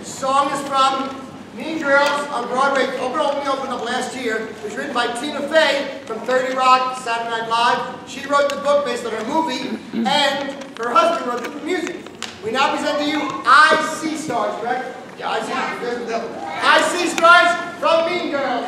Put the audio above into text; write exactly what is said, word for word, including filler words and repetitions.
The song is from Mean Girls on Broadway. Open Open opened up last year. It was written by Tina Fey from thirty Rock, Saturday Night Live. She wrote the book based on her movie, and her husband wrote the music. We now present to you I See Stars, correct? Yeah, I See. I See Stars from Mean Girls.